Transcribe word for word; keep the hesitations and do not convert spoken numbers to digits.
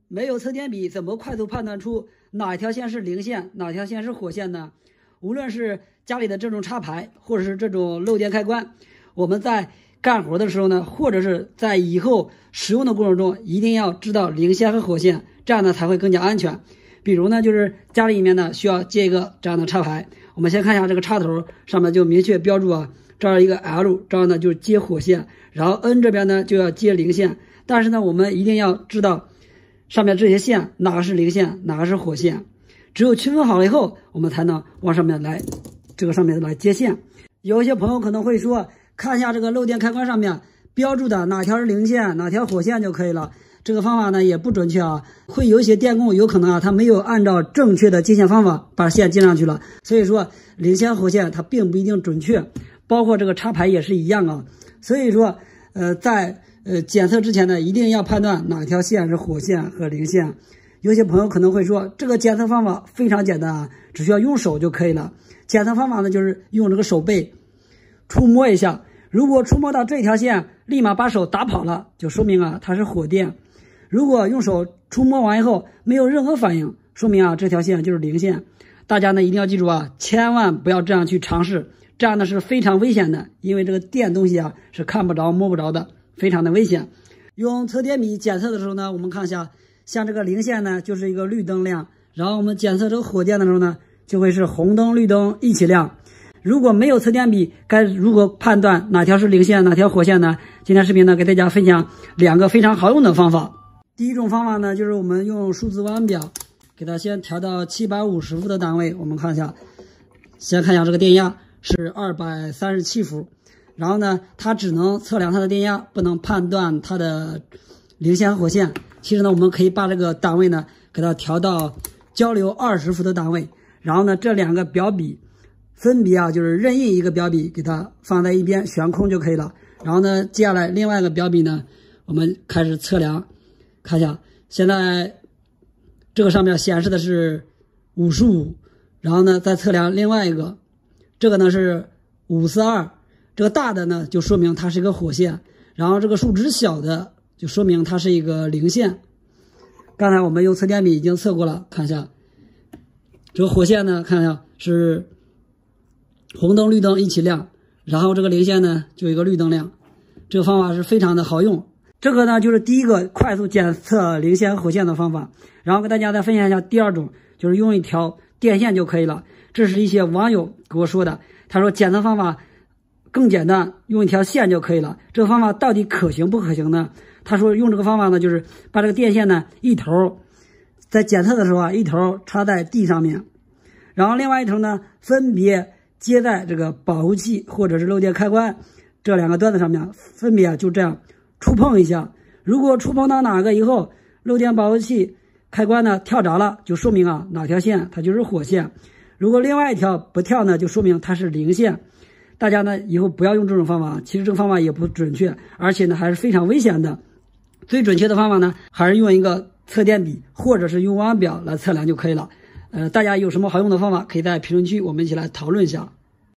没有测电笔，怎么快速判断出哪条线是零线，哪条线是火线呢？无论是家里的这种插排，或者是这种漏电开关，我们在干活的时候呢，或者是在以后使用的过程中，一定要知道零线和火线，这样呢才会更加安全。比如呢，就是家里面呢需要接一个这样的插排，我们先看一下这个插头上面就明确标注啊，这儿一个 L， 这样呢就是接火线，然后 N 这边呢就要接零线。但是呢，我们一定要知道上面这些线哪个是零线，哪个是火线，只有区分好了以后，我们才能往上面来，这个上面来接线。有一些朋友可能会说，看一下这个漏电开关上面标注的哪条是零线，哪条火线就可以了。这个方法呢也不准确啊，会有一些电工有可能啊，他没有按照正确的接线方法把线接上去了，所以说零线火线它并不一定准确，包括这个插排也是一样啊。所以说，呃，在呃检测之前呢，一定要判断哪条线是火线和零线。有些朋友可能会说，这个检测方法非常简单啊，只需要用手就可以了。检测方法呢，就是用这个手背触摸一下，如果触摸到这条线，立马把手打跑了，就说明啊它是火电。如果用手触摸完以后没有任何反应，说明啊这条线就是零线。大家呢一定要记住啊，千万不要这样去尝试，这样呢是非常危险的，因为这个电东西啊是看不着摸不着的，非常的危险。用测电笔检测的时候呢，我们看一下，像这个零线呢就是一个绿灯亮，然后我们检测这个火箭的时候呢，就会是红灯绿灯一起亮。如果没有测电笔，该如何判断哪条是零线哪条火线呢？今天视频呢给大家分享两个非常好用的方法。第一种方法呢，就是我们用数字腕表给它先调到七百五十伏的单位，我们看一下，先看一下这个电压是二百三十七伏，然后呢它只能测量它的电压，不能判断它的零线和火线。其实呢我们可以把这个单位呢给它调到交流二十伏的单位，然后呢这两个表笔分别啊就是任意一个表笔给它放在一边悬空就可以了。然后呢接下来另外一个表笔呢，我们开始测量，看一下，现在这个上面显示的是五十五，然后呢再测量另外一个，这个呢是五四二，这个大的呢就说明它是一个火线，然后这个数值小的就说明它是一个零线。刚才我们用测电笔已经测过了，看一下这个火线呢，看一下是红灯绿灯一起亮，然后这个零线呢就一个绿灯亮。这个方法是非常的好用，这个呢就是第一个快速检测零线和火线的方法。然后跟大家再分享一下第二种，就是用一条电线就可以了。这是一些网友给我说的，他说检测方法更简单，用一条线就可以了。这个方法到底可行不可行呢？他说用这个方法呢，就是把这个电线呢一头在检测的时候啊，一头插在地上面，然后另外一头呢分别接在这个保护器或者是漏电开关这两个端子上面，分别就这样触碰一下。如果触碰到哪个以后，漏电保护器开关呢跳闸了，就说明啊哪条线它就是火线。如果另外一条不跳呢，就说明它是零线。大家呢以后不要用这种方法，其实这个方法也不准确，而且呢还是非常危险的。最准确的方法呢，还是用一个测电笔或者是用腕表来测量就可以了。呃，大家有什么好用的方法，可以在评论区我们一起来讨论一下。